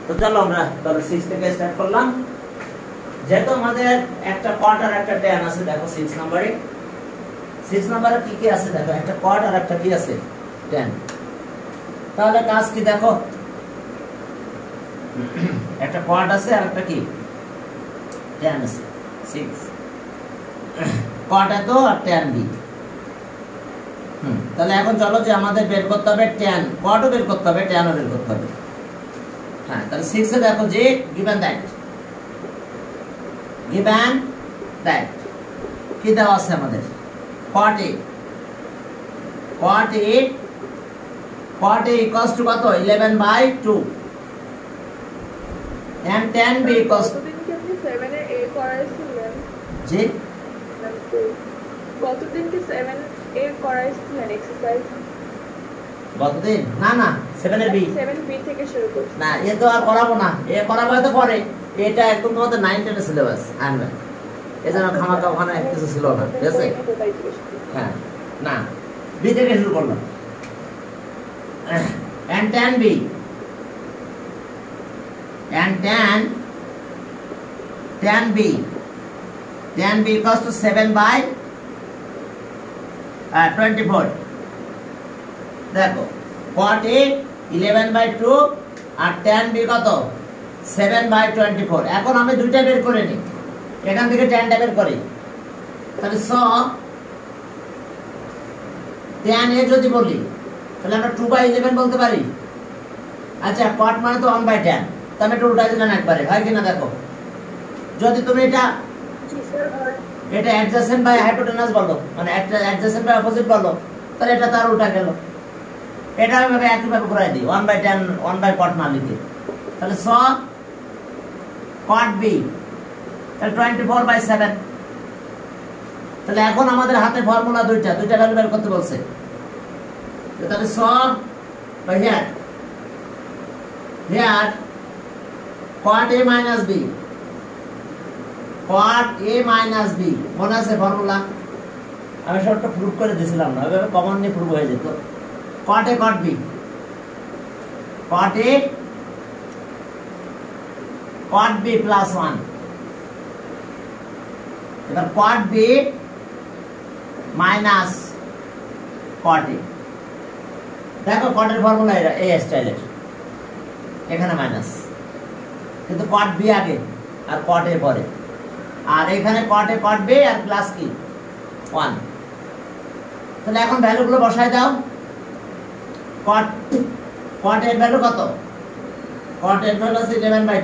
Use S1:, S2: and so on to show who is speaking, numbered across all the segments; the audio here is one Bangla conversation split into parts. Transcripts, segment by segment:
S1: তো চলো আমরা তাহলে 6 থেকে স্টার্ট করলাম। যেহেতু আমাদের একটা কট আর একটা ট্যান আছে, দেখো 6 নম্বরে 6 নম্বরে কি কি আছে দেখো, একটা কট আর একটা কি আছে, ট্যান। তাহলে কাজ কি দেখো, একটা কট আছে আর একটা কি ট্যান আছে, 6 কট এত আর ট্যান বি। তাহলে এখন চলো যে আমাদের বের করতে হবে ট্যান, কটও বের করতে হবে, ট্যানও বের করতে হবে। হ্যাঁ, তাহলে 6 এ দেখো যে given that কি দেওয়া আছে আমাদের, cot A equals to কত 11/2 and tan B equals to জি
S2: কতদিন কি 7 এর করাইছিলেন এক্সারসাইজ?
S1: কতদিন না না 7 এর বি
S2: 7 বি থেকে শুরু করছি
S1: না, এ তো আর করাবো না, এ করাবো তো পরে। এটা একদম তোমাদের 9 10 এর সিলেবাস আনবে, এজন্য খামাকা ওখানে কিছু ছিল না, ঠিক আছে? হ্যাঁ, না বি থেকে শুরু করলাম। and tan B equals to 7/24 দেখো cot A 11/2 R tan B কত 7/24। এখন আমি দুইটা বের করে নিই, এখান থেকে tan টা বের করি। তাহলে tan A যদি বলি তাহলে আমরা 2/11 বলতে পারি। আচ্ছা, cot মানে তো 1/tan, তাহলে একটু উল্টা দিলাম একবারে, হয় কিনা দেখো। যদি তুমি এটা অ্যাডজেসেন্ট বাই হাইপোটেনাস বলো, মানে অ্যাডজেসেন্ট বাই অপোজিট বলো, তাহলে এটা তার উল্টা গেল। এটা আমি একইভাবে করে দিই 1/tan 1/cot না লিখে। তাহলে cot B তাহলে 24/7। তাহলে এখন আমাদের হাতে ফর্মুলা দুইটা ভ্যালু বের করতে বলছে। তাহলে here cot A minus B, মনে আছে ফর্মুলা? আমি সবটা প্রুফ করে দিয়েছিলাম না, এভাবে কমন নিয়ে প্রুফ হয়ে যেত। cot A cot B plus 1। এবার cot B minus cot A, দেখো cot এর ফর্মুলা এই স্টাইলের, এখানে মাইনাস, কিন্তু cot B আগে আর cot A পরে, আর এখানে cot A cot B আর প্লাস কি 1। তাহলে এখন ভ্যালুগুলো বসায় দাও। cot এর ভ্যালু কত? cot এর ভ্যালু আছে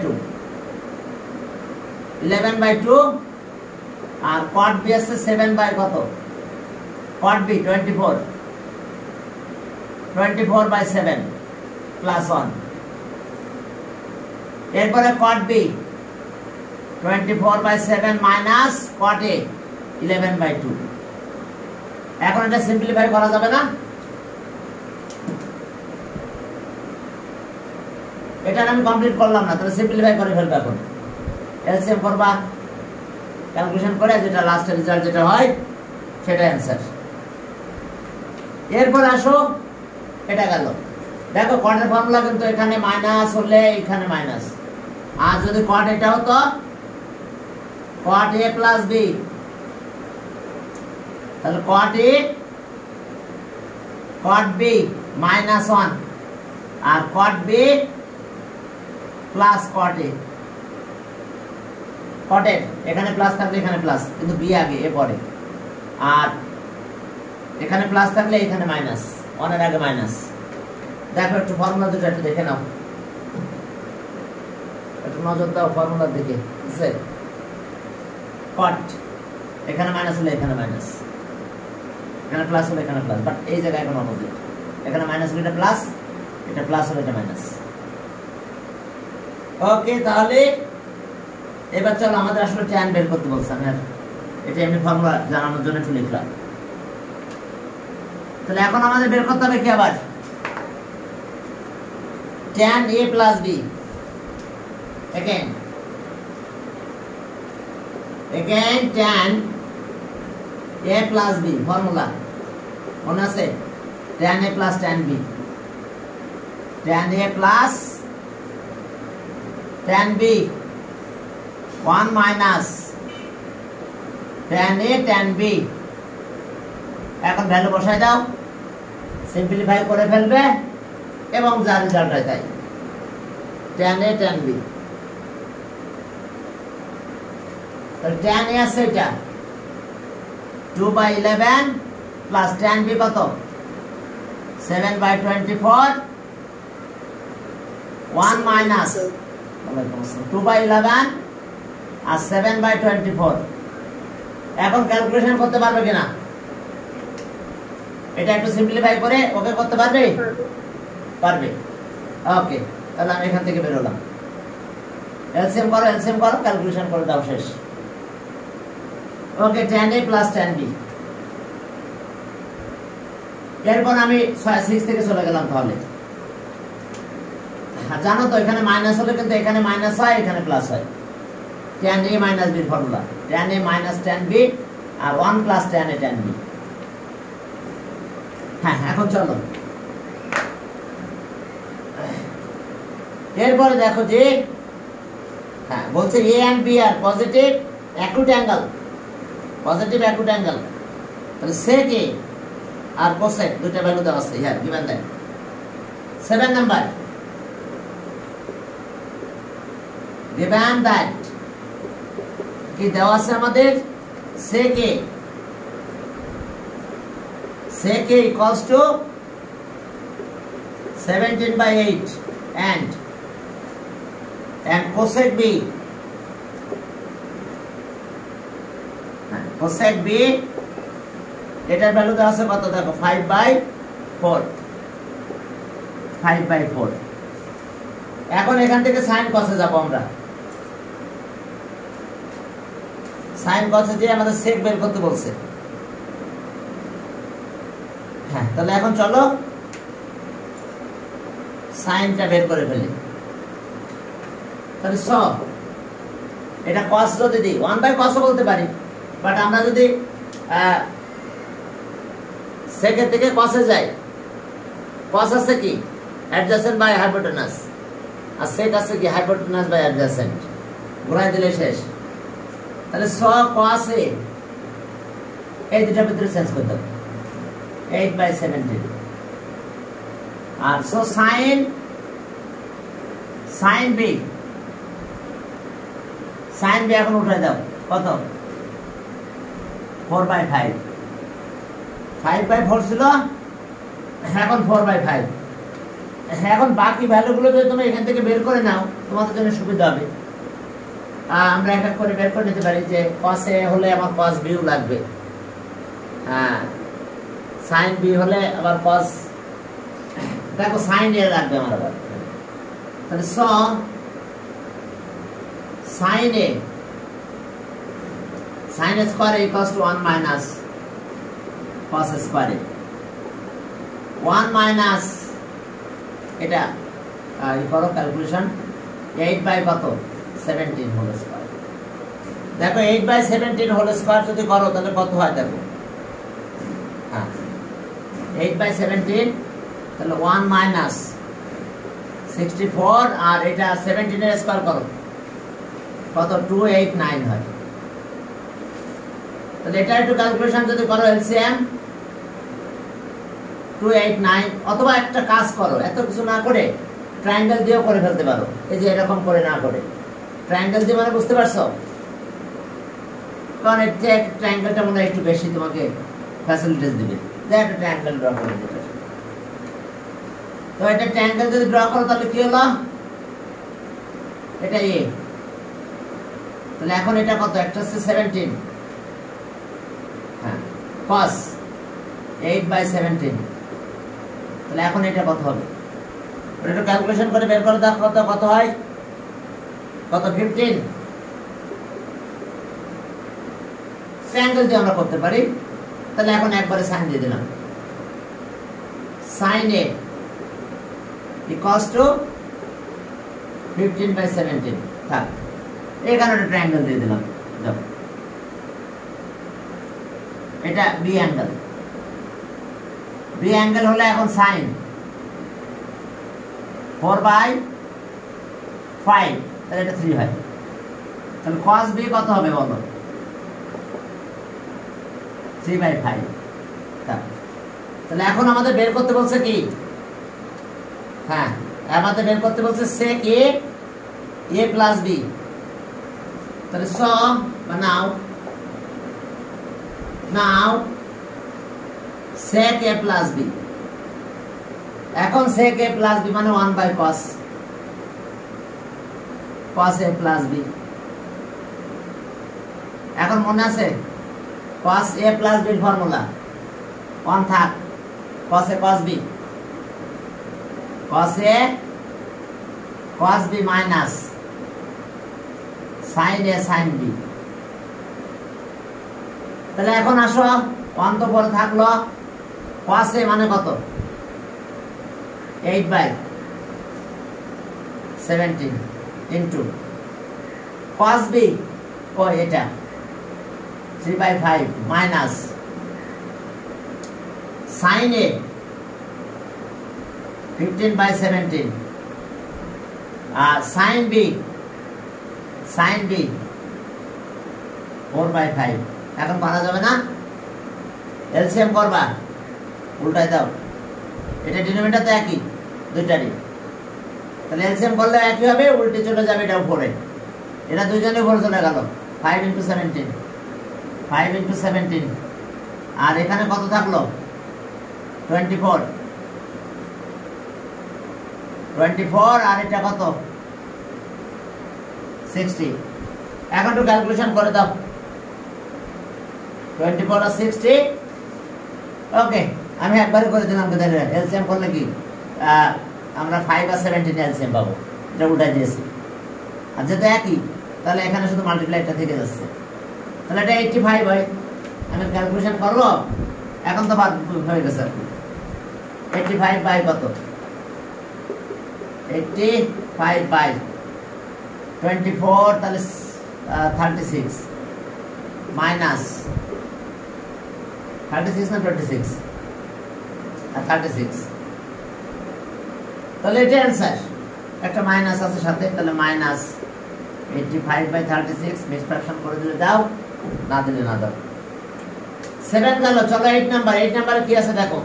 S1: 11/2 আর cot B আছে 7 কত, cot B 24/7 প্লাস 1। এরপরে cot B 24/7 minus cot A 11/2। এখন এটা সিম্পলিফাই করা যাবে না? এটা আমি কমপ্লিট করলাম না, তাহলে সিম্পলিফাই করে ফেলবো। এখন এলসিএম করবা, ক্যালকুলেশন করে যেটা লাস্টের রেজাল্ট যেটা হয় সেটা অ্যান্সার। এরপর আসো, এটা গেল। দেখো cot এর ফর্মুলা কিন্তু এখানে মাইনাস হলে এখানে মাইনাস, আর যদি cot এটা হতো cot A plus B, তাহলে cot B minus 1 আর cot B plus cot A। cot A এখানে প্লাস থাকলে এখানে প্লাস, কিন্তু B আগে এ পরে, আর এখানে প্লাস থাকলে এখানে মাইনাস, 1 এর আগে মাইনাস। দেখো একটু ফর্মুলা দুটো একটু দেখে নাও, একটু নজর দাও ফর্মুলার দিকে। cot এখানে মাইনাস হলে এখানে মাইনাস, এখানে প্লাস হলে এখানে প্লাস, বাট এই জায়গায় কোনো অপোজিট, এখানে মাইনাস হলে এটা প্লাস, এটা প্লাস হলে এটা মাইনাস। ওকে, তাহলে এবার চলো আমাদের আসলে tan বের করতে বলছে, আমি এটা এমনি ফর্মুলা জানানোর জন্য একটু লিখলাম। তাহলে এখন আমাদের বের করতে হবে কি আবার, tan A plus B। again tan A plus B formula মনে আছে, tan A plus tan B, tan A plus tan b 1 minus tan a tan b এখন ভ্যালু বসাই দাও, সিম্পলিফাই করে ফেলবে এবং যা রেজাল্ট হয় তাই tan a tan b। তাহলে tan a আছে এটা 2/11 প্লাস tan b কত 7/24 1 minus 2/11 আর 7/24। এখন ক্যালকুলেশন করতে পারবে কিনা? এটা একটু সিম্পলিফাই করে ওকে করতে পারবে? পারবে। ওকে, তাহলে আমি এখান থেকে বের হলাম। এলসিএম করো, ক্যালকুলেশন করে দাও, শেষ। Okay, tan a plus tan b। এরপর আমি 6 থেকে চলে গেলাম। তাহলে জানো তো এখানে মাইনাস হলে কিন্তু এখানে মাইনাস হয়, এখানে প্লাস হয়। tan a minus b formula, tan a minus tan b আর 1 plus tan a tan b। হ্যাঁ, এখন চলো এরপরে দেখো যে হ্যাঁ বলছে a and b আর positive acute angle, positive acute angle. তাহলে sec a আর cosec দুটো ভ্যালু দেওয়া আছে। হ্যাঁ, given that 7 number, given that কি দেওয়া আছে আমাদের sec a equals to 17/8 and cosec b এটার ভ্যালু দেওয়া আছে কত দেখো 5/4। এখন এখান থেকে sin cos এ যাব আমরা। sin cos এ দিয়ে আমাদের sec বের করতে বলছে। হ্যাঁ, তাহলে এখন চলো সাইনটা বের করে ফেলি। তাহলে এটা cos যদি দিই 1/cos বলতে পারি, বাট আমরা যদি sec এর থেকে cos এ যাই, cos আছে কি adjacent by hypotenuse R sec আছে কি hypotenuse by adjacent, ঘোরাই দিলে শেষ। তাহলে cos a এই দুটার ভিতরে চেঞ্জ করতে হবে 8/17 আর sin b এখন উঠাই দাও কত 4/5 5/4 ছিল, এখন 4/5। এখন বাকি ভ্যালুগুলো যদি তুমি এখান থেকে বের করে নাও তোমাদের জন্য সুবিধা হবে। আমরা একটা করে বের করে নিতে পারি যে cos a হলে আমার cos b লাগবে, হ্যাঁ sin b হলে আবার cos, দেখো sin a লাগবে আমার আবার। তাহলে sin a square equals to 1 minus cos square a 1 minus এটা করো ক্যালকুলেশন 8/17 হোল স্কয়ার। দেখো 8/17 হোল স্কয়ার যদি করো তাহলে কত হয় দেখো, হ্যাঁ 8/17 তাহলে 1 minus 64 আর এটা 17 এর স্কয়ার করো কত 289 হয়। তাহলে এটা একটু ক্যালকুলেশন যদি করো এলসিএম 289, অথবা একটা কাজ করো এত কিছু না করে ট্রায়াঙ্গেল দিয়েও করে ফেলতে পারো। এই যে এরকম করে না করে ট্রায়াঙ্গেল দিয়ে মানে বুঝতে পারছো, কারণ এর থেকে ট্রায়াঙ্গেলটা মনে হয় একটু বেশি তোমাকে ফ্যাসিলিটিস দিবে। দেখো একটা ট্রায়াঙ্গেল ড্র করে দিতে, তো এটা ট্রায়াঙ্গেল যদি ড্র করো তাহলে কি হলো, এটা এ। তাহলে এখন এটা কত, একটা হচ্ছে 17, হ্যাঁ cos 8/17। তাহলে এখন এটা কত হবে, এটা ক্যালকুলেশন করে বের করে দাও কত হয়, কত 15। ট্রায়াঙ্গেল দিয়ে আমরা করতে পারি। তাহলে এখন একবারে সাইন দিয়ে দিলাম, sin a equals to 15/17 থাক। এই কারণে ট্রায়াঙ্গেল দিয়ে দিলাম। দেখো এটা বি অ্যাঙ্গেল হলে এখন sin 4/5 5, তাহলে এটা 3 হয়। তাহলে cos b কত হবে বলো? 3/5। তাহলে এখন আমাদের বের করতে বলছে কি? হ্যাঁ, আমাদের বের করতে বলছে sec a plus b। তাহলে now sec a plus b। এখন sec a plus b মানে 1 by cos a plus b। এখন মনে আছে cos a plus b এর ফর্মুলা 1 থাক, cos a cos b, cos a cos b minus sin a sin b। তাহলে এখন আসো 1 তো পরে থাকলো, cos a মানে কত? 8/17 into cos b এটা 3/5 minus sin a 15/17 R sin b 4/5। এখন করা যাবে না? এলসিএম করবা, উল্টাই দাও, এটা ডিনোমিনেটর তো একই দুইটারই, তাহলে এলসিএম করলে একই হবে, উল্টে চলে যাবে এটা উপরে, এটা দুইজনে উপরে চলে গেল। 5 into 17 5 into 17 আর এখানে কত থাকলো? 24 আর এটা কত? 60। এখন একটু ক্যালকুলেশন করে দাও, 24 আর 60। ওকে, আমি একবারে করে দিলাম। এলসিএম করলে কি আমরা 5 আর 17 এলসিএম পাবো, এটা উল্টাই দিয়েছি। আর যেটা একই, তাহলে এখানে শুধু মাল্টিপ্লাইটা থেকে যাচ্ছে, তাহলে এটা 85 হয়। আমি ক্যালকুলেশন করবো, এখন তো বাদ হয়ে গেছে। 85 বাই কত? 85 বাই 24, তাহলে 36 মাইনাস 36 না 26 আর 36, তাহলে এটা অ্যান্সার। একটা মাইনাস আছে সাথে, তাহলে মাইনাস 85/36 মিক্স ফ্র্যাকশন করে দিলে দাও, না দিলে না দাও। 7 গেল। চলো 8 নাম্বার। 8 নাম্বারে কি আছে দেখো,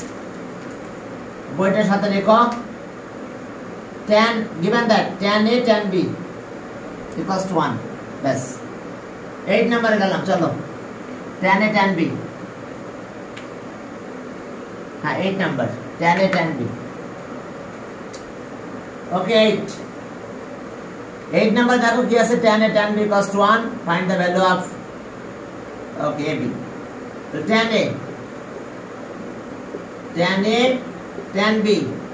S1: বইটার সাথে রেখো। tan given that tan a tan b equals to 1, ব্যাস 8 নাম্বারে গেলাম। চলো tan a tan b, হ্যাঁ 8 number, tan a tan b। Okay 8 number দেখো কি আছে, tan a tan b equals to 1, find the value of okay ab। তো tan a tan b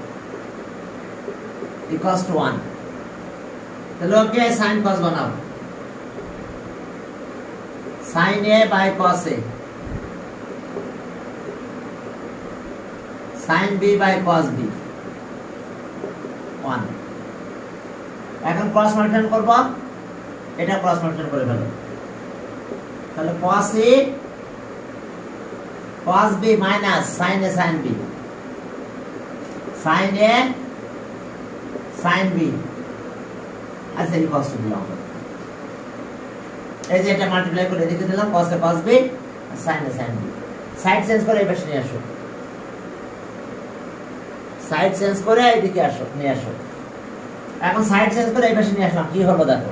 S1: equals to 1, তাহলে ওকে sin cos বানাও, sin a by cos a, sin b by cos b 1। এখন ক্রস মাল্টিপ্লাই করব, এটা ক্রস মাল্টিপ্লাই করে ফেলো, তাহলে cos a cos b minus sin a sin b, sin a sin b, আচ্ছা এই কষ্ট দিলাম, এই যে এটা মাল্টিপ্লাই করে লিখে দিলাম, cos a cos b sin a sin b। Side change করে এই পাশে নিয়ে আসো, সাইড চেঞ্জ করে এইদিকে আসো, নিয়ে আসো। এখন সাইড চেঞ্জ করে এই পাশে নিয়ে আসলাম, কি হলো দেখো,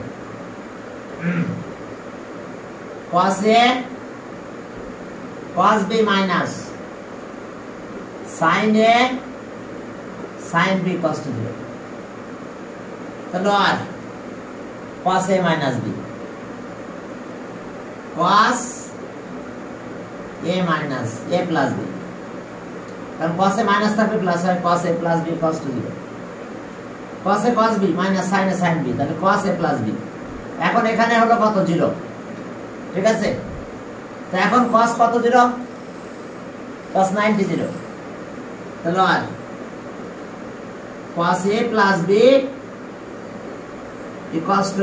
S1: cos a cos b minus sin a sin b cos to 0, তাহলে আর cos a minus b, cos a minus a plus b, কারণ cos a minus থাকলে প্লাস হয়, cos a plus b cos to 0, cos a cos b minus sin a sin b, তাহলে cos a plus b। এখন এখানে হলো কত? 0, ঠিক আছে। তো এখন cos কত 0? cos 90 0, তাহলে আর cos a plus b equals to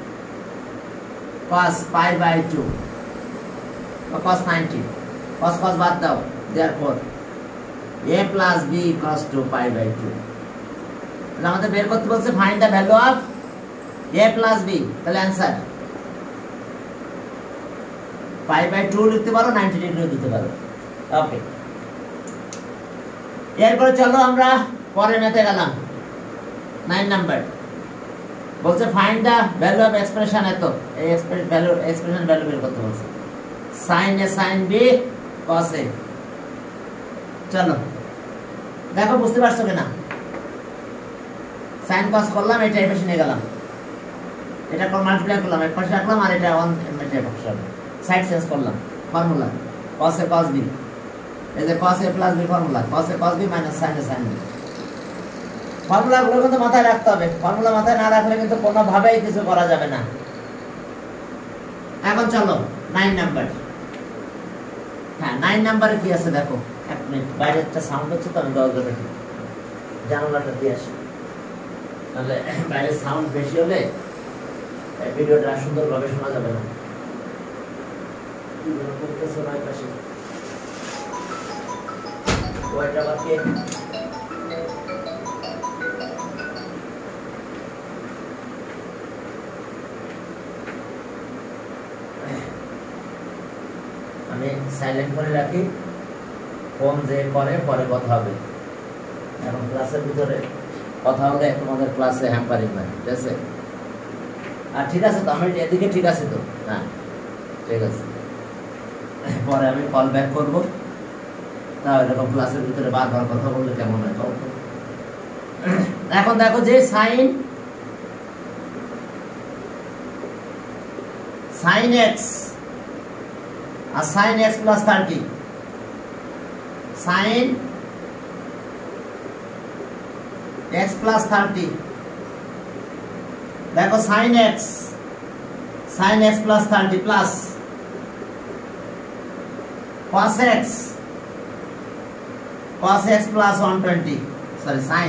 S1: cos pi by 2 or cos 90, cos cos বাদ দাও, therefore a plus b equals to pi by 2। তাহলে আমাদের বের করতে বলছে find the value of a plus b, তাহলে অ্যান্সার π/2 লিখতে পারো, 90 ডিগ্রি দিতে পারো। ওকে, এরপরে চলো আমরা পরের ম্যাথে গেলাম। 9 নাম্বার বলছে find the value of expression, এত এই এক্সপ্রেশন ভ্যালু বের করতে বলছে, sin a sin b cos a। চলো দেখো বুঝতে পারছো কিনা। sin cos করলাম, এটা এই পাশে নিয়ে গেলাম, এটা কোন মাল্টিপ্লাই করলাম, এক পাশে রাখলাম, আর এটা অন এটা পাশে রাখলাম, সাইড চেঞ্জ করলাম। Formula cos a cos b, এই যে cos a plus b formula cos a cos b minus sin a sin b। ফর্মুলাগুলো কিন্তু মাথায় রাখতে হবে, ফর্মুলা মাথায় না রাখলে কিন্তু কোনোভাবেই কিছু করা যাবে না। এখন চলো 9 নাম্বার। হ্যাঁ 9 নাম্বারে কি আছে দেখো, এক মিনিট, বাইরে একটা সাউন্ড হচ্ছে তো, আমি দরজা দেখি জানালাটা দিয়ে আসি, তাহলে বাইরে সাউন্ড বেশি হলে ভিডিওটা সুন্দরভাবে শোনা যাবে না। ওইটা বাকি আমি সাইলেন্ট করে রাখি, ফোন যে করে পরে কথা হবে, এখন ক্লাসের ভিতরে কথা হলে তোমাদের ক্লাসে হ্যাম্পারিং হয়, ঠিক আছে? আর ঠিক আছে তো, আমি এদিকে ঠিক আছে তো? হ্যাঁ ঠিক আছে, পরে আমি কল ব্যাক করবো। না এরকম ক্লাসের ভিতরে বারবার কথা বললে কেমন হয়? এখন দেখো যে সাইন x আর sin x plus 30, sin x plus 30, দেখো sin x plus 30 plus cos x plus 120, sorry sin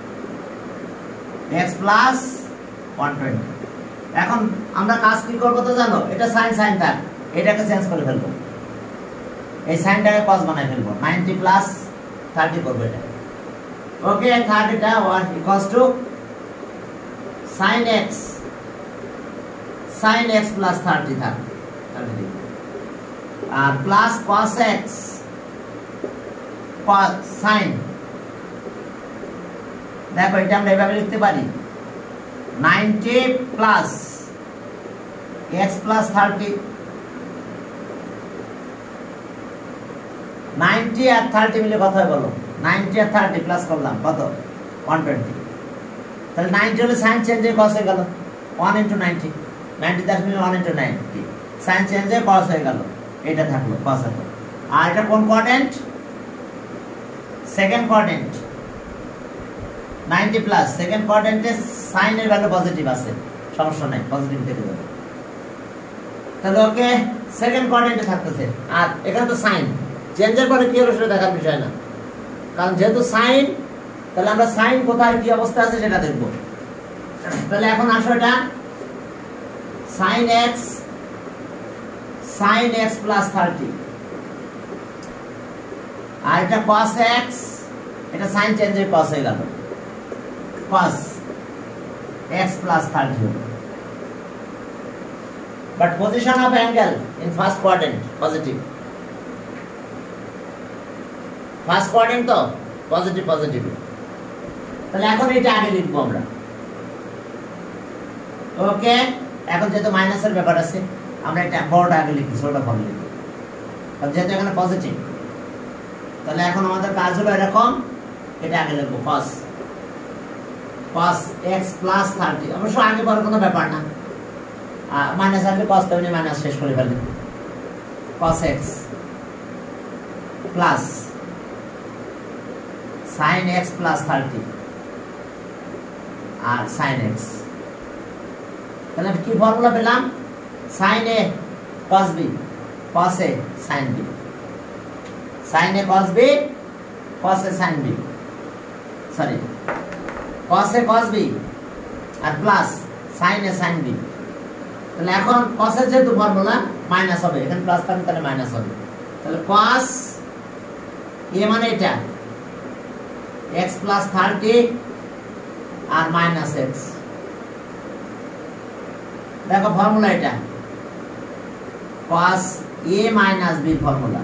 S1: x plus 120। এখন আমরা কাজ কি করবো তো জানো, এটা sin থাক, এটাকে চেঞ্জ করে ফেলবো, এই সাইনটাকে cos বানাই ফেলবো, 90 প্লাস 30 করবো এটা। ওকে, 30টা equals to sin x plus 30 থাক, আর প্লাস cos x sin, দেখো এটা আমরা এভাবে লিখতে পারি, 90 প্লাস x প্লাস 30, 90 আর 30 মিলে কত হয় বলো? 90 আর 30 প্লাস করলাম কত? 120। তাহলে 90 হলে সাইন চেঞ্জ হয়ে cos হয়ে গেল, 1 * 90, 90 দ্যাট মিন 1 * 90, সাইন চেঞ্জ হয়ে cos হয়ে গেল, এটা থাকলো cos হলো। আর এটা কোন quadrant? Second quadrant, 90 plus second কোয়াড্রেন্টে সাইনের ভ্যালু পজিটিভ আছে, সমস্যা নাই, পজিটিভ থেকে যাবে। তাহলে ওকে সেকেন্ড কোয়াড্রেন্টে থাকতেছে, আর এখানে তো সাইন চেঞ্জের পরে কি হলো সেটা দেখার বিষয় না, কারণ যেহেতু সাইন, তাহলে আমরা সাইন কোথায় কি অবস্থা আছে সেটা দেখব। তাহলে এখন আসো, এটা sin x প্লাস 30, আর এটা cos x, এটা সাইন চেঞ্জ হয়ে cos হয়ে গেল, cos x প্লাস 30 হলো। But position of angle in first quadrant positive, first quadrant তো পজিটিভ। তাহলে এখন এটা আগে লিখবো আমরা। ওকে, এখন যেহেতু মাইনাসের ব্যাপার আছে, আমরা এটা বড়টা আগে লিখি, ছোটটা পরে লিখি, কারণ যেহেতু এখানে পজিটিভ। তাহলে এখন আমাদের কাজ হলো এরকম, এটা আগে লিখবো cos x প্লাস 30, অবশ্য আগে পরে কোনো ব্যাপার না, মাইনাস আসলে cos তেমনি মাইনাস শেষ করে ফেলবে, cos x plus sin x plus 30 আর sin x। তাহলে কি ফর্মুলা পেলাম? sin a cos b cos a sin b, sin a cos b cos a sin b, sorry cos a cos b আর plus sin a sin b। তাহলে এখন cos এর যেহেতু ফর্মুলা মাইনাস হবে, এখানে প্লাস থাকবে তাহলে মাইনাস হবে, তাহলে cos a মানে এটা x প্লাস 30 আর মাইনাস x, দেখো ফর্মুলা এটা cos a minus b formula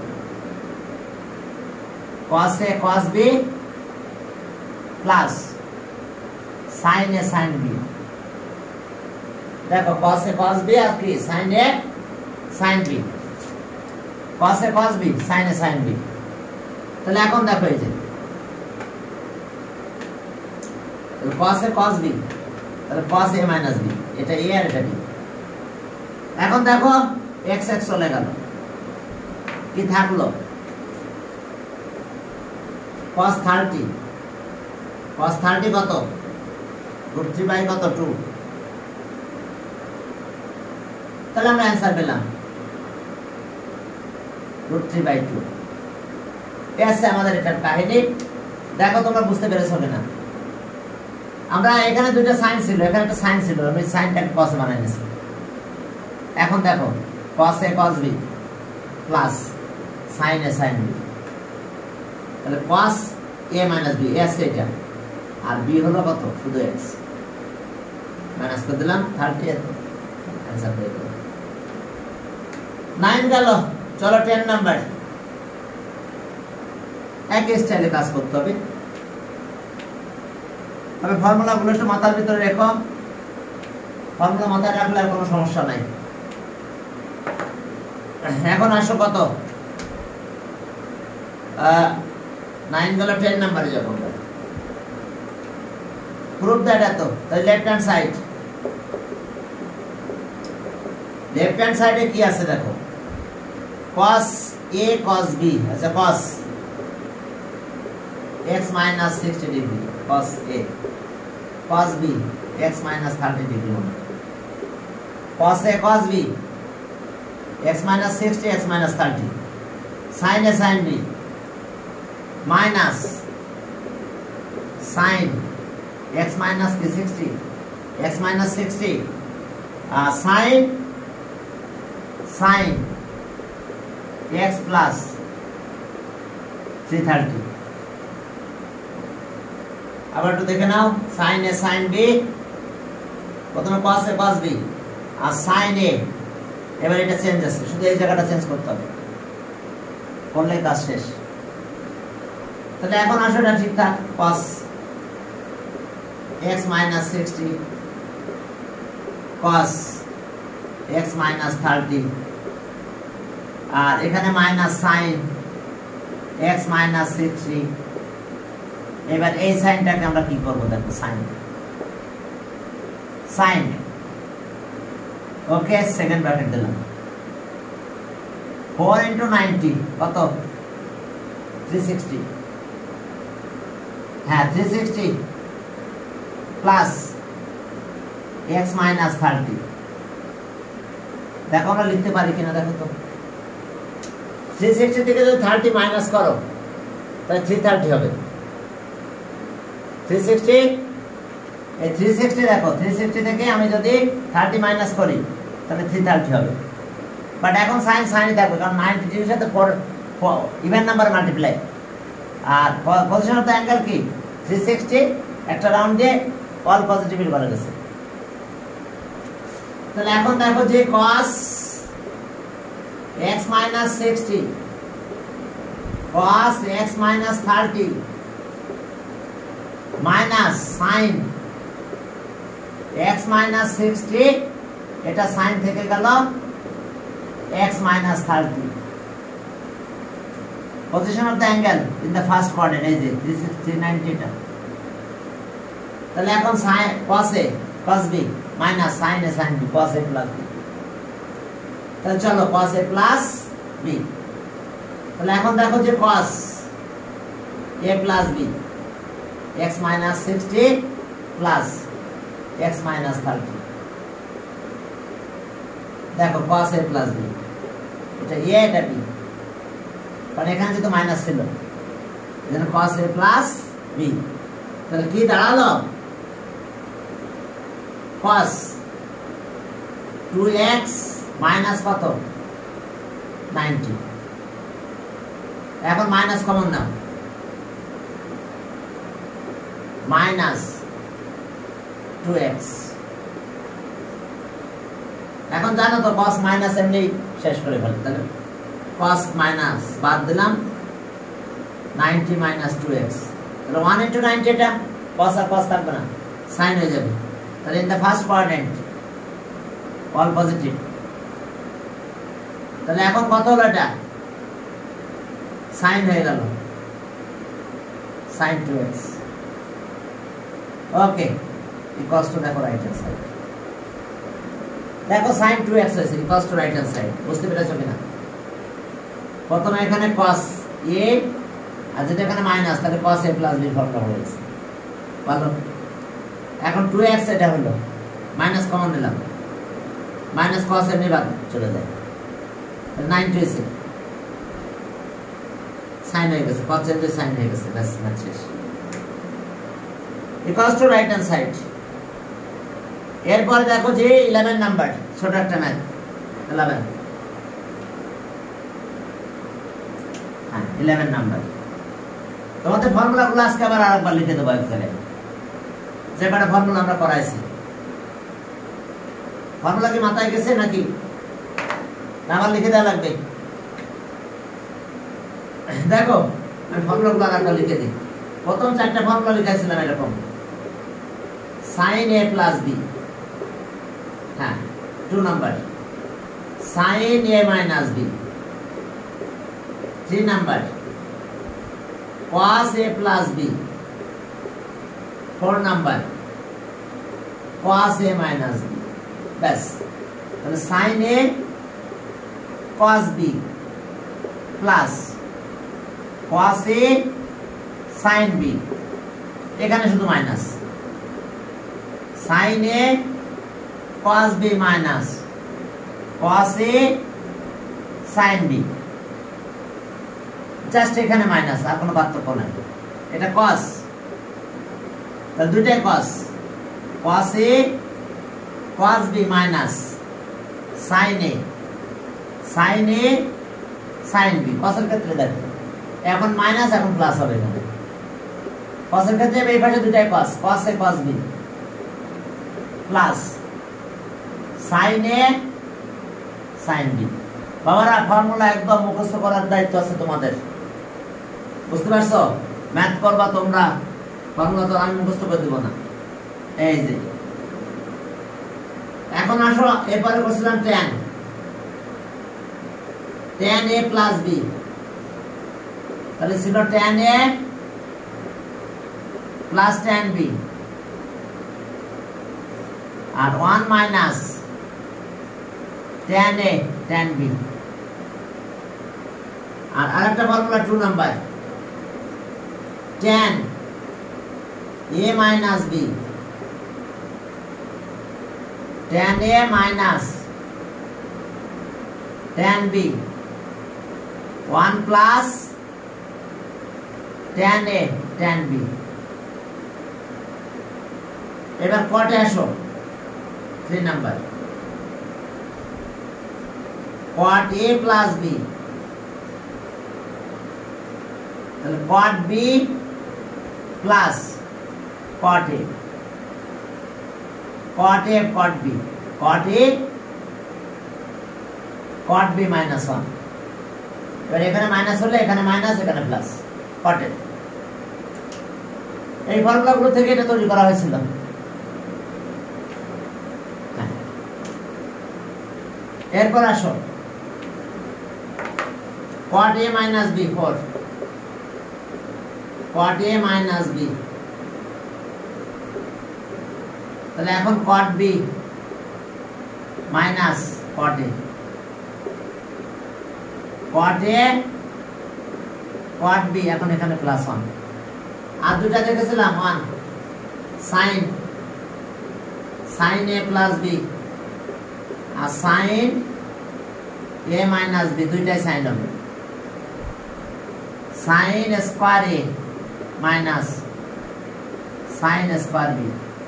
S1: cos a cos b plus sin a sin b দেখো cos a cos b আর কি sin a sin b cos a cos b sin a sin b তাহলে এখন দেখো এই যে cos a cos b তাহলে cos a minus b এটা a আর এটা b এখন দেখো x x চলে গেল কি থাকলো cos 30 কত √3 বাই কত 2 তাহলে আমরা অ্যানসার পেলাম √3 বাই 2 এসে আমাদের এটার কাহিনী দেখো তোমরা বুঝতে পেরেছো কিনা আমরা এখানে দুটো সাইন ছিল এখানে একটা সাইন ছিল আমি সাইনটাকে cos বানাই নিয়েছি এখন দেখো cos a cos b plus sin a sin b তাহলে cos a minus b s এটা আর b হলো কত শুধু x মাইনাস করে দিলাম 30 এত आंसर পেয়ে গেল 9 গেল চলো 10 নাম্বার একই স্টাইলে কাজ করতে হবে তবে ফর্মুলাগুলো একটু মাথার ভিতরে রেখো ফর্মুলা মাথায় রাখলে আর কোনো সমস্যা নাই এখন আসো কত 9 গেল 10 নাম্বারে যাব প্রুফ দ্যাট এত তাহলে লেফট হ্যান্ড সাইডে কি আছে দেখো cos a cos b আচ্ছা cos x minus 60 degree cos a cos b x minus 30 degree cos a cos b x minus 60 x minus 30 sin a sin b minus sin x minus 60 x minus 60 sin x plus 330 আবার একটু দেখে নাও sin a sin b প্রথমে cos a cos b আর sin a এবার এটা চেঞ্জ আছে শুধু এই জায়গাটা চেঞ্জ করতে হবে করলে কাজ শেষ তাহলে এখন আসলে এটা ঠিকঠাক cos x minus 60 cos x minus 30 আর এখানে মাইনাস sin x minus 60 এবার এই সাইনটাকে আমরা কি করব দেখো sin ওকে সেকেন্ড ব্র্যাকেট দিলাম 4 into 90 কত 360 হ্যাঁ 360 প্লাস x minus 30 দেখো আমরা লিখতে পারি কিনা দেখো তো 360 থেকে যদি 30 মাইনাস করো তাহলে 330 হবে 360 এই 360 দেখো 360 থেকে আমি যদি 30 মাইনাস করি তাহলে 330 হবে বাট এখন সাইন সাইনই থাকবে কারণ 90 ডিগ্রির সাথে ইভেন নাম্বার মাল্টিপ্লাই আর পজিশন অফ দ্য অ্যাঙ্গেল কি 360 একটা রাউন্ড দিয়ে অল পজিটিভলি বলা গেছে তাহলে এখন দেখো যে cos x minus 60 cos x minus 30 minus sin x minus 60 এটা sin থেকে গেল x minus 30 position of the angle in the first quadrant এই যে 390 টা তাহলে এখন sin cos a cos b minus sin a sin b cos a plus b তাহলে চলো cos a plus b তাহলে এখন দেখো যে cos a plus b x minus 60 plus x minus 30 দেখো cos a plus b এটা a এটা b কারণ এখানে যেহেতু মাইনাস ছিল এজন্য cos a plus b তাহলে কি দাঁড়ালো cos 2x minus কত 90 এখন মাইনাস কমন নাও minus 2x এখন জানো তো cos মাইনাস এমনি শেষ করে ফেলে, তাহলে cos মাইনাস বাদ দিলাম 90 মাইনাস 2x, তাহলে 1 into 90 এটা cos আর cos থাকবে না, sin হয়ে যাবে। তাহলে in the first quadrant all positive। তাহলে এখন কত হলো এটা? sin হয়ে গেল, sin 2x। Okay, equals to দেখো রাইট হ্যান্ড সাইড, দেখো sin 2x হয়েছে equals to right hand side. বুঝতে পেরেছো কিনা? প্রথমে এখানে cos a আর যেটা এখানে মাইনাস, তাহলে cos a plus b formula হয়ে গেছে। ভালো, এখন 2x এটা হলো, মাইনাস কমন নিলাম, মাইনাস cos এমনি বাদ চলে যায়, 90 হয়েছে, sin হয়ে গেছে, cos এমনি sin হয়ে গেছে, ব্যাস ম্যাথ শেষ। equals to right hand side. এরপর দেখো যে 11 নাম্বার, ছোট একটা ম্যাথ 11, হ্যাঁ 11 নাম্বার। তোমাদের ফর্মুলাগুলো আজকে আবার আরেকবার লিখে দেবো এক জায়গায়, যে কটা ফর্মুলা আমরা করাইছি। ফর্মুলা কি মাথায় গেছে নাকি আবার লিখে দেওয়া লাগবে? দেখো আমি ফর্মুলাগুলো আরেকবার লিখে দিই। প্রথম 4টা ফর্মুলা লিখেছিলাম এরকম, sin a plus b, হ্যাঁ 2 number sin a minus b, 3 number cos a plus b, 4 number cos a minus b। ব্যাস, তাহলে sin a cos b plus cos a sin b, এখানে শুধু minus, sin a cos b minus cos a sin b, just এখানে মাইনাস, আর কোনো পার্থক্য নাই। এটা cos, তাহলে দুইটাই cos, cos a cos b minus sin a sin a sin b। cos এর ক্ষেত্রে দেখো এখন মাইনাস, এখন প্লাস হবে এখানে। cos এর ক্ষেত্রে এই পাশে দুইটাই cos, cos a cos b plus sin a sin b। বাবারা ফর্মুলা একদম মুখস্থ করার দায়িত্ব আছে তোমাদের, বুঝতে পারছো? ম্যাথ করবা তোমরা, ফর্মুলা তো আমি মুখস্থ করে দেব না। এই যে এখন আসো, এরপরে করছিলাম tan a প্লাস b, তাহলে ছিল tan a plus tan b, আর 1 minus tan a tan b। আর আরেকটা formula 2 number tan a minus b, tan a minus tan b, 1 plus tan a tan b। এবার কটে আসো, 3 number cot a plus b, তাহলে cot b plus cot a, cot a cot b, cot a cot b minus 1। এবার এখানে মাইনাস হলে এখানে মাইনাস, এখানে প্লাস, cot a। এই ফর্মুলাগুলো থেকে এটা তৈরি করা হয়েছিল। এরপর আসো cot a minus b 4, cot a minus b, তাহলে এখন cot b minus cot a, cot a cot b, এখন এখানে প্লাস 1। আর দুটা দেখেছিলাম 1 sin sin a plus b আর sin a minus b, দুইটাই sin হবে, sin square a minus sin square b।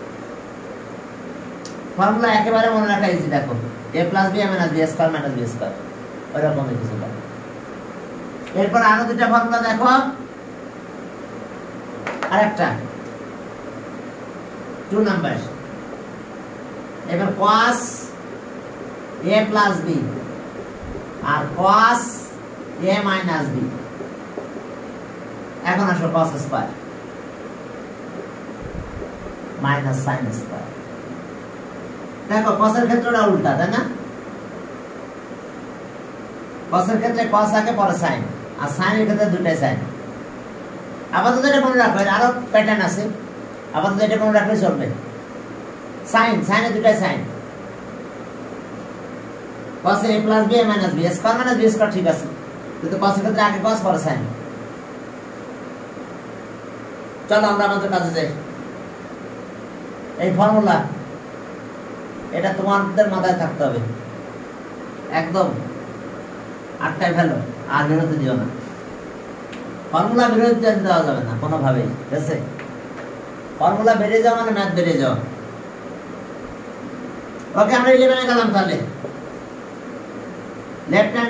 S1: Formula একেবারে মনে রাখা ইজি, দেখো a plus b minus b square minus b square, ওইরকম কিছু। এরপর আরো দুটা ফর্মুলা দেখো, আরেকটা 2 নাম্বার। এবার cos a a plus b আর cos a মাইনাস b। এখন আসো cos square minus sin square. দেখো cos এর ক্ষেত্রটা উল্টা, তাই না? cos এর ক্ষেত্রে cos আগে পরে sin, আর sin এর ক্ষেত্রে দুটাই sin। আপাতত এটা মনে রাখো, আরো প্যাটার্ন আছে, আপাতত এটা মনে রাখলে চলবে। sin এর দুটাই sin, cos a plus b minus b square minus b square, ঠিক আছে, কিন্তু cos এর ক্ষেত্রে আগে cos পরে sin। চলো আমরা আমাদের কাজে যাই। এই ফর্মুলা এটা তোমাদের মাথায় থাকতে হবে, একদম আটটায় ফেলো, আর বেরোতে দিও না। ফর্মুলা বেরোতে দেওয়া যাবে না কোনোভাবেই, ঠিক আছে? ফর্মুলা বেড়ে যাওয়া মানে ম্যাথ বেড়ে যাওয়া। ওকে, আমরা 11 গেলাম তাহলে। লেফট হ্যান্ড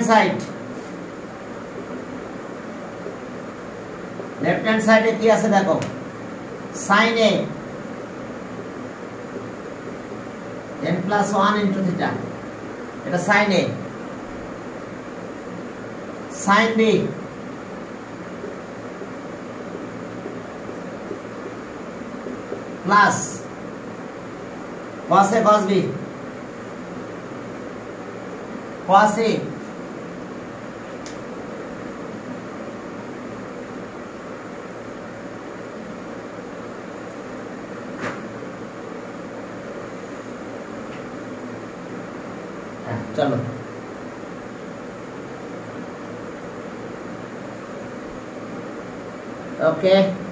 S1: সাইডে কি আছে দেখো, sin a n plus 1 into theta, এটা sin a, sin b plus cos a cos b, cos a चलो ओके।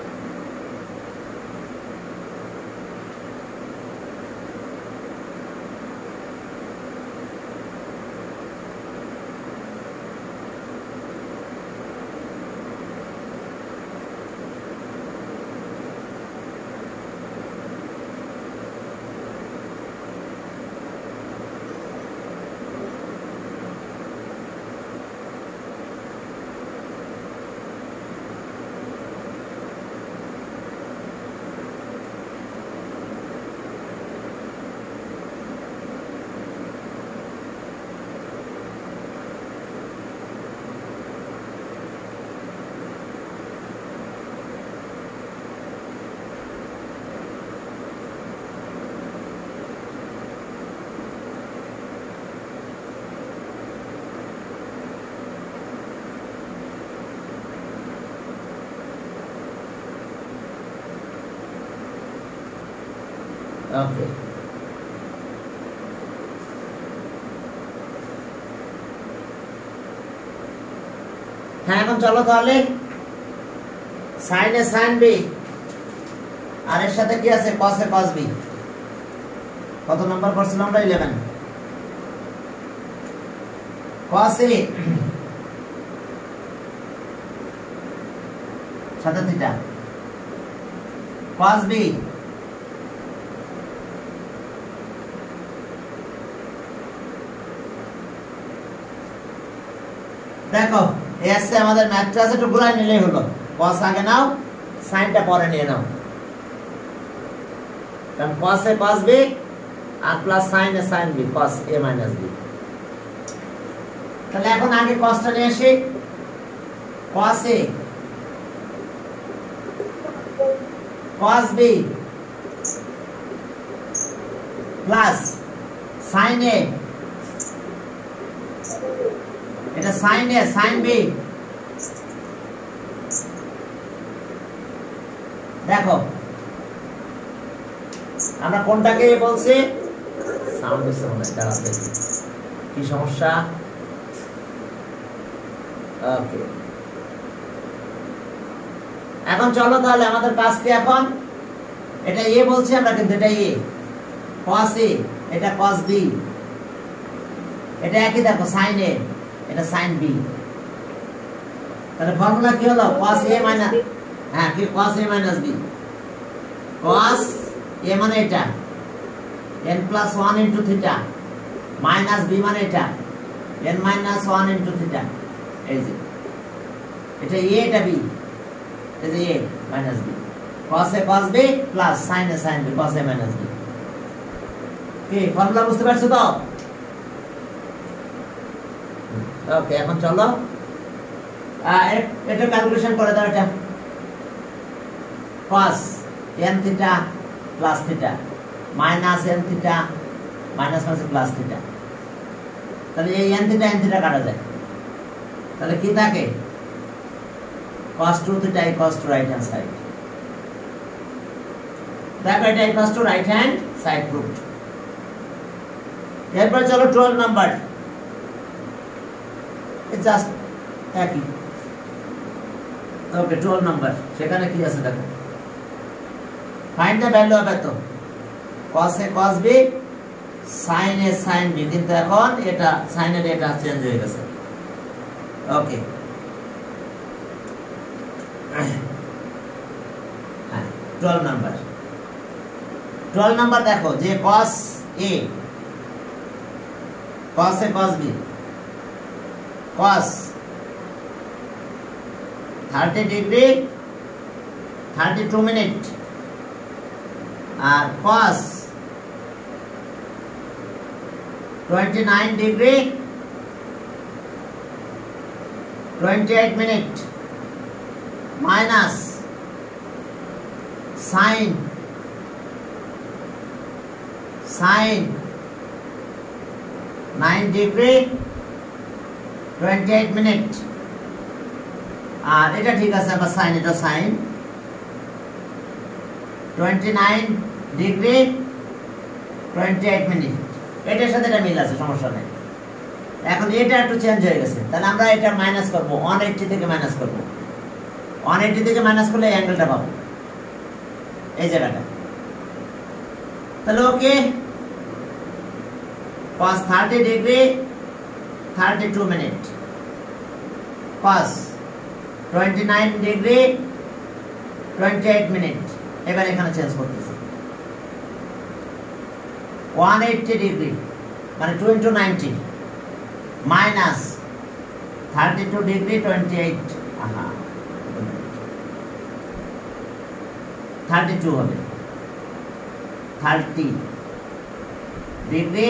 S1: ओके, হ্যাঁ এখন চলো তাহলে sin a sin b আর এর সাথে কি আছে cos a cos b। কত নাম্বার করছিলাম আমরা? 11। cos a সাথে থিটা, cos b দেখো এসে আমাদের ম্যাথটা আছে, একটু ঘুরাই নিলেই হলো। cos আগে নাও, সাইনটা পরে নিয়ে নাও, কারণ cos a cos b আর plus sin a sin b, cos a minus b। তাহলে এখন আগে cosটা নিয়ে আসি, cos a cos b plus sin a, এটা sin a sin b। দেখো আমরা কোনটাকে বলছি, সাউন্ড হচ্ছে মনে হয়, দাঁড়াতে কি সমস্যা? ওকে, এখন চলো তাহলে আমাদের কাজ কি এখন, এটা a বলছি আমরা, কিন্তু এটা a, cos a এটা cos b, এটা একই দেখো sin a এটা sin b। তাহলে ফর্মুলা কি হলো, cos a মাইনাস, হ্যাঁ কি cos a minus b, cos a মানে এটা n plus 1 into theta minus b মানে এটা n minus 1 into theta। এই যে এটা a এটা b, এই যে a minus b, cos a cos b plus sin a sin b, cos a minus b। কি ফর্মুলা বুঝতে পারছো তো? ওকে, এখন চলো এটা ক্যালকুলেশন করে দাও। এটা cos n theta plus theta minus n theta minus plus theta, তাহলে এই n থিটা কাটা যায়, তাহলে কি থাকে cos 2 থিটা equals to right hand side. দেখো এটা equals to right hand side proved. এরপর চলো 12 নাম্বার, জাস্ট একই। ওকে 12 নাম্বার, সেখানে কি আছে দেখো, ফাইন্ড দ্য ভ্যালু অফ এত cos a cos b sin a sin b, কিন্তু এখন এটা sin এর এটা চেঞ্জ হয়ে গেছে। ওকে, হ্যাঁ 12 নাম্বার দেখো যে cos a cos b cos 30 degree 32 minute আর cos 29 degree 28 minute minus sin 9 degree 28 minute. আর এটা ঠিক আছে, আবার sin, এটা sin 29 ডিগ্রি 28 মিনিট, এটার সাথে এটা মিল আছে, সমস্যা নেই। এখন এটা একটু চেঞ্জ হয়ে গেছে, তাহলে আমরা এটা মাইনাস করব, 180 থেকে মাইনাস করব। 180 থেকে মাইনাস করলে এই অ্যাঙ্গেলটা পাবো, এই জায়গাটা। তাহলে okay cos 30 degree 32 minute cos 29 degree 28 minute. এবার এখানে চেঞ্জ করতেছি 180 ডিগ্রি মানে 2 into 90 মাইনাস 32 ডিগ্রি 28, 32 হবে 30 ডিগ্রি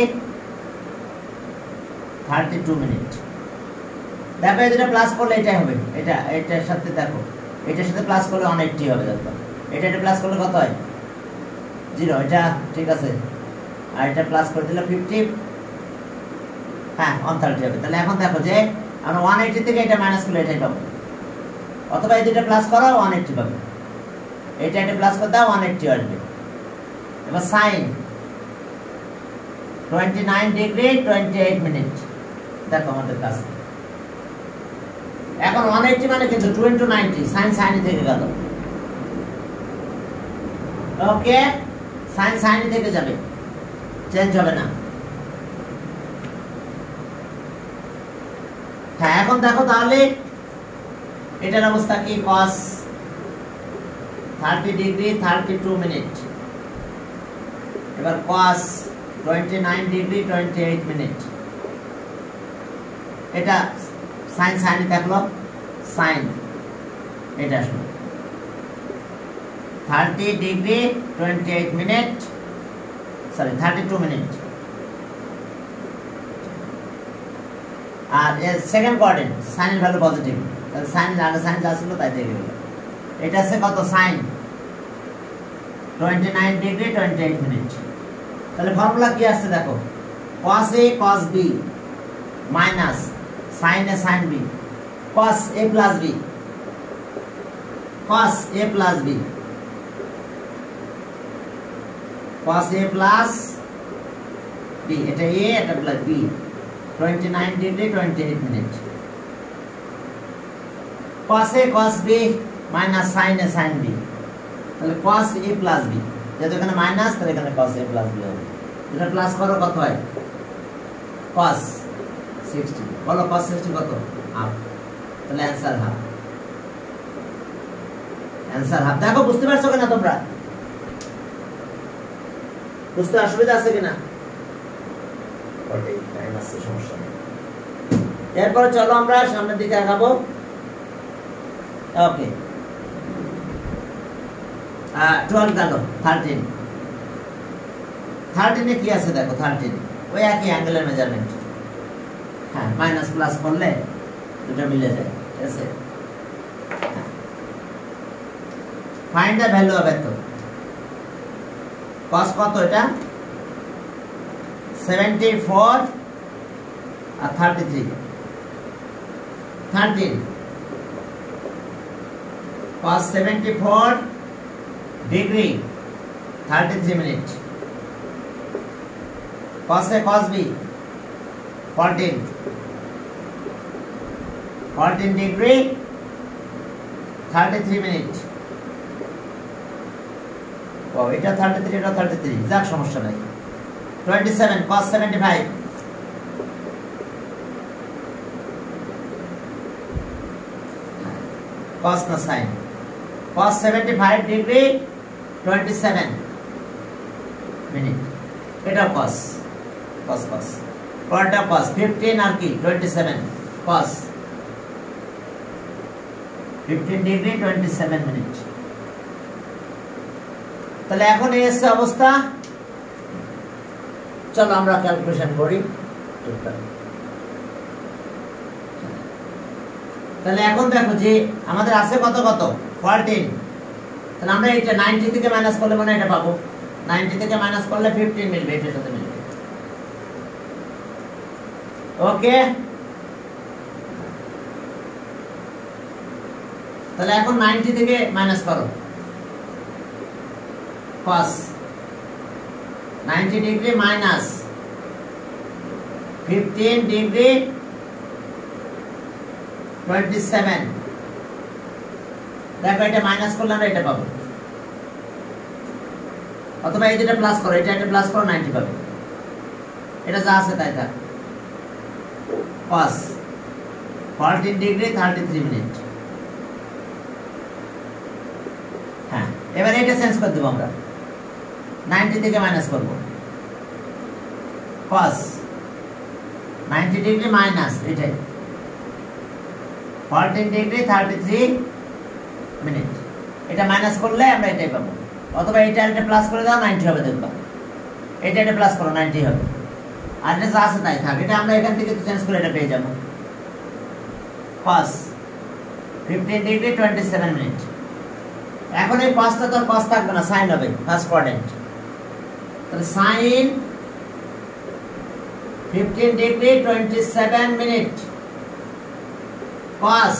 S1: 32 মিনিট। দেখো এটা প্লাস করলে এটাই হবে, এটার সাথে দেখো এটার সাথে প্লাস করলে 180 হবে। দেখো এটা প্লাস করলে কত হয় 0, এটা ঠিক আছে। আর এটা প্লাস করে দিলে 50, হ্যাঁ 130 হবে। তাহলে এখন দেখো যে আমরা 180 থেকে এটা মাইনাস করলে এটাই পাবো, অথবা এই দুটো প্লাস করো 180 পাবে। এটা প্লাস করে দাও 180 আসবে। এবার sin 29 ডিগ্রি 28 মিনিট, দেখো আমাদের কাছে এখন 180 মানে কিন্তু 2 into 90 sin থেকে গেল। ওকে, sin থেকে যাবে, চেঞ্জ হবে না। হ্যাঁ এখন দেখো তাহলে এটার অবস্থা কি, cos 30 ডিগ্রি 32 মিনিট, এবার cos 29 ডিগ্রি 28 মিনিট। এটা sin দেখলো, sin এটা আসলো 30 ডিগ্রি 28 মিনিট, সরি 32 মিনিট। আর সেকেন্ড কোয়াড্রেন্ট sin এর ভ্যালু পজিটিভ, তাহলে sin আগে sin যা ছিল তাই থেকে গেল। এটা আছে কত, sin 29 ডিগ্রি 28 মিনিট। তাহলে ফর্মুলা কি আসছে দেখো, cos a cos b minus sin a sin b cos a plus b cos a plus b cos a plus b, এটা a এটা plus b 29 degree 28 minute. cos a cos b minus sin a sin b, তাহলে cos a plus b, যেহেতু এখানে মাইনাস তাহলে এখানে cos a plus b হবে। এটা প্লাস করো কত হয়, cos 60, বলো cos 60 কত, হাফ। তাহলে অ্যান্সার হাফ, অ্যান্সার হাফ। দেখো বুঝতে পারছো কিনা তোমরা, বুঝতে অসুবিধা আছে কিনা? ওটাই টাইম আছে, সমস্যা নেই। এরপর চলো আমরা সামনের দিকে আগাবো। ওকে 12 গেল, 13 এ কি আছে দেখো, 13 ওই একই অ্যাঙ্গেলের মেজারমেন্ট। হ্যাঁ মাইনাস প্লাস করলে দুটো মিলে যায়, ঠিক আছে। ফাইন্ড দ্য ভ্যালু অফ এত। cos কত এটা 74 আর 33 13 cos 74 degree 33 minute, cos A cos B 14 degree 33 minute. ও এটা 33 এটা 33, যাক সমস্যা নাই। 27 cos 75 cos না sin, cos 75 ডিগ্রি 27 মিনিট, এটা cos cos cos পরটা cos 15 আর কি 27 cos 15 ডিগ্রি 27 মিনিট। তাহলে এখন এই এসে অবস্থা, চলো আমরা ক্যালকুলেশন করি। তাহলে এখন দেখো যে আমাদের আছে কত কত 14, তাহলে আমরা এটা 90 থেকে মাইনাস করলে মানে এটা পাবো, 90 থেকে মাইনাস করলে 15 মিলবে, এটার সাথে মিলবে। ওকে, তাহলে এখন 90 থেকে মাইনাস করো, cos 90 ডিগ্রি মাইনাস 15 ডিগ্রি 27, দেখো এটা মাইনাস করলে আমরা এটা পাবো, অথবা এই যেটা প্লাস করো, এটা একটা প্লাস করো 90 পাবে, এটা যা আছে তাই থাক। cos 14 degree 33 minute. হ্যাঁ, এবার এটা চেঞ্জ করে দেবো আমরা, 90 থেকে মাইনাস করব, cos 90 ডিগ্রি মাইনাস এটাই 14 ডিগ্রি 33 মিনিট, এটা মাইনাস করলে আমরা এটাই পাবো, অথবা এটা একটা প্লাস করে দাও 90 হবে, দেখবা এটা একটা প্লাস করো 90 হবে, আর এটা যা আছে তাই থাক, এটা আমরা এখান থেকে চেঞ্জ করে এটা পেয়ে যাবো, cos 15 ডিগ্রি 27 মিনিট। এখন এই cosটা তো cos থাকবে না, sin হবে ফার্স্ট কোয়াড্রেন্ট, তাহলে sin 15 degree 27 minute cos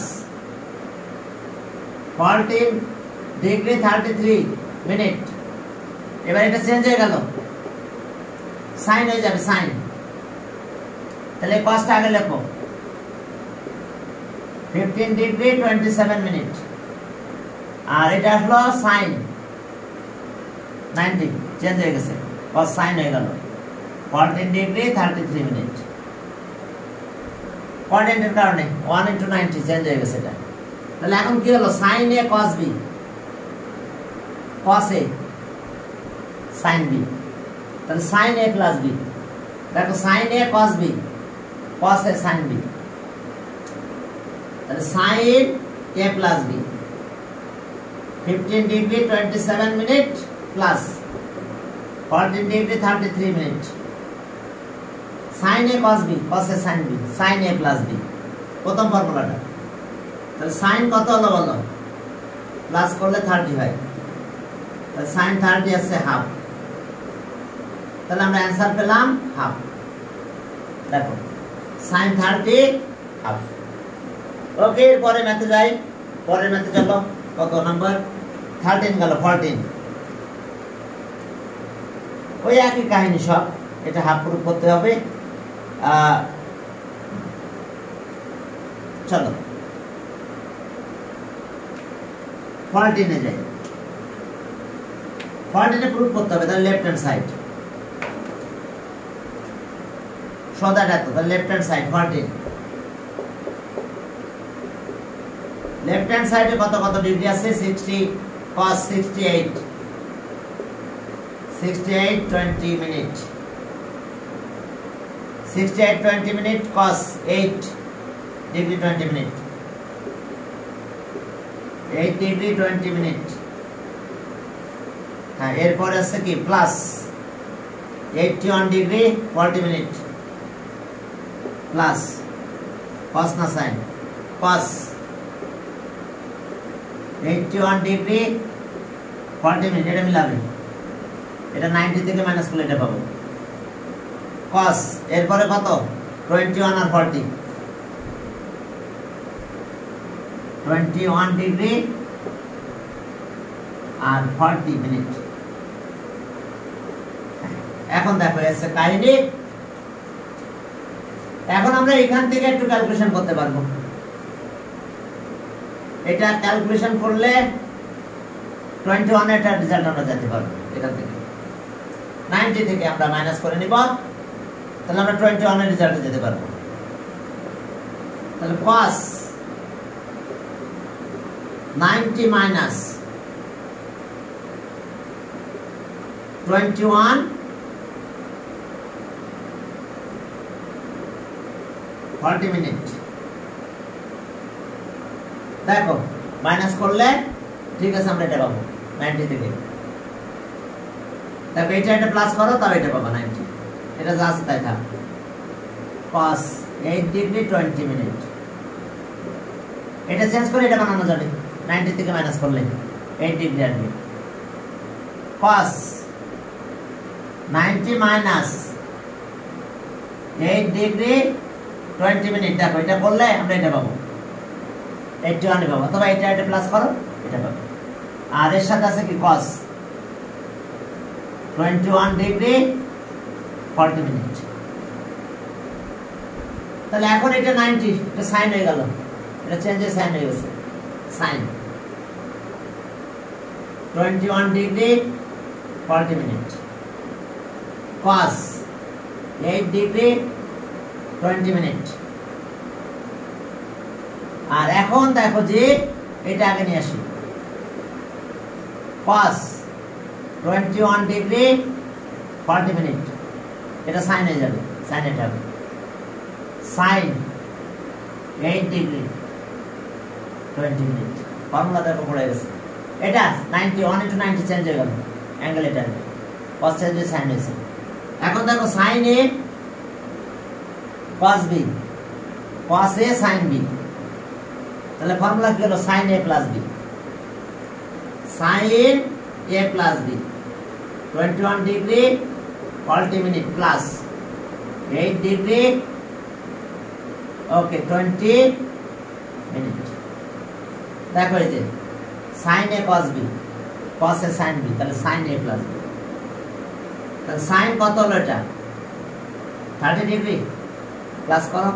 S1: 14 degree 33 minute. এবার এটা চেঞ্জ হয়ে গেল, sin হয়ে যাবে sin, তাহলে cosটা আগে লেখো 15 ডিগ্রি 27 মিনিট, আর এটা আসলো sin 90, চেঞ্জ হয়ে গেছে, cos sin হয়ে গেল 14 ডিগ্রি 33 মিনিট। কোয়াড্রেন্টের কারণে 1:90 চেঞ্জ হয়ে গেছে এটা। তাহলে এখন কি হলো, sin A cos B, cos A sin B, তাহলে sin A plus B, দেখো sin A cos B cos A sin B, তাহলে sin A plus B 15 degree 27 minute plus 14 degree 33 minute, sin A cos B cos A sin B sin A plus B, প্রথম ফর্মুলাটা। তাহলে sin কত হলো বলো, প্লাস করলে 30 হয়, তাহলে sin 30 আছে হাফ, তাহলে আমরা অ্যান্সার পেলাম হাফ। দেখো sin 30 হাফ। ওকে, এরপরে ম্যাথে যাই, পরের ম্যাথে চলো, কত নাম্বার 13 গেল 14, ওই একই কাহিনী সব, এটা হাফ প্রুফ করতে হবে। চলো 14 এ যাই, 14 এ প্রুফ করতে হবে, তাহলে লেফট হ্যান্ড সাইড, সদাটা তো, তাহলে left hand side 14, left hand সাইডে কত কত ডিগ্রি আছে 60 cos 68 20 minute, 68 20 minute cos 8 degree 20 minute, 8 degree 20 minute. হ্যাঁ, এরপর আছে কি plus 81 degree 40 minute plus cos না sin cos 81 ডিগ্রি 40 মিনিট এটা মিলাবে এটা 90 থেকে মাইনাস করলে এটা পাবো cos এরপরে কত 21 আর 40 21 ডিগ্রি আর 40 মিনিট এখন দেখো এসে কাহিনী এখন আমরা এখান থেকে একটু ক্যালকুলেশন করতে পারবো এটা ক্যালকুলেশন করলে 21 এর রেজাল্ট আমরা জানতে পারবো এখান থেকে 90 থেকে আমরা মাইনাস করে নিব তাহলে আমরা 21 এর রেজাল্টে যেতে পারবো তাহলে cos 90 মাইনাস 21 40 মিনিট দেখো মাইনাস করলে ঠিক আছে আমরা এটা পাবো 90 থেকে দেখো এটা প্লাস করো তাও এটা পাবো 90 এটা যা আছে তাই থাক cos 8 ডিগ্রি 20 মিনিট এটা চেঞ্জ করে এটা বানানো যাবে 90 থেকে মাইনাস করলে 8 ডিগ্রি আসবে cos 90 মাইনাস 8 ডিগ্রি 20 মিনিট দেখো এটা করলে আমরা এটা পাবো 81 পাবো অথবা এটা প্লাস করো এটা পাবো আর এর সাথে আছে কি cos 21 ডিগ্রি 40 মিনিট তাহলে এখন এটা 90 এটা sin হয়ে গেল এটা চেঞ্জে sin হয়ে গেছে sin 21 degree 40 minute cos 8 degree 20 minute আর এখন দেখো যে এটা আগে নিয়ে আসি cos 21 ডিগ্রি 40 মিনিট এটা sin হয়ে যাবে sin এটা হবে sin 8 ডিগ্রি 20 মিনিট ফর্মুলা দেখো পড়ে গেছে এটা 91 into 90 চেঞ্জ হয়ে গেল অ্যাঙ্গেল এটা cos চেঞ্জ হয়ে sin হয়েছে এখন দেখো sin a cos b cos a sin b তাহলে ফর্মুলা কি হলো sin a plus b sin a plus b 21 degree 40 minute plus 8 degree okay 20 minute দেখো এই যে sin a cos b cos a sin b তাহলে sin a plus b তাহলে sin কত হলো এটা 30 ডিগ্রি প্লাস করো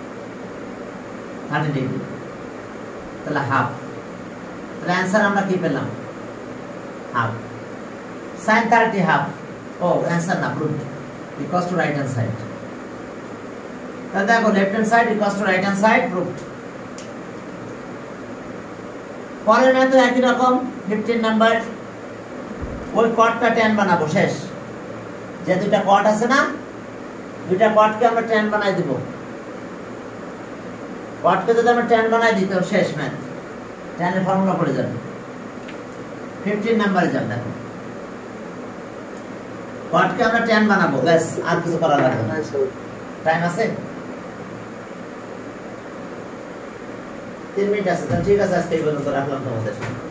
S1: 30 ডিগ্রি তাহলে হাফ তাহলে आंसर আমরা কি পেলাম হাফ sin 30 হাফ ও आंसर না proved equal to right hand side তাহলে দেখো left hand side equal to right hand side proved পরের ম্যাথে একই রকম 15 নাম্বার ওই কটটা tan বানাবো শেষ যে দুইটা কট আছে না দুইটা কটকে আমরা tan বানাই দেব কটকে যদি আমরা tan বানাই দিই তো শেষ ম্যাথ tan এর ফর্মুলা পড়ে যাবে 15 নম্বরে যান দেখো কটকে আমরা tan বানাবো ব্যাস আর কিছু করা লাগবে না টাইম আছে 3 মিনিট আছে তো ঠিক আছে আজকে এই পর্যন্ত রাখলাম তোমাদের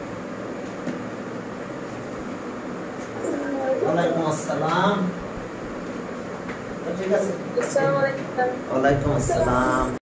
S1: ওয়ালাইকুম আসসালাম ঠিক আছে
S2: আসসালামু আলাইকুম
S1: ওয়ালাইকুম আসসালাম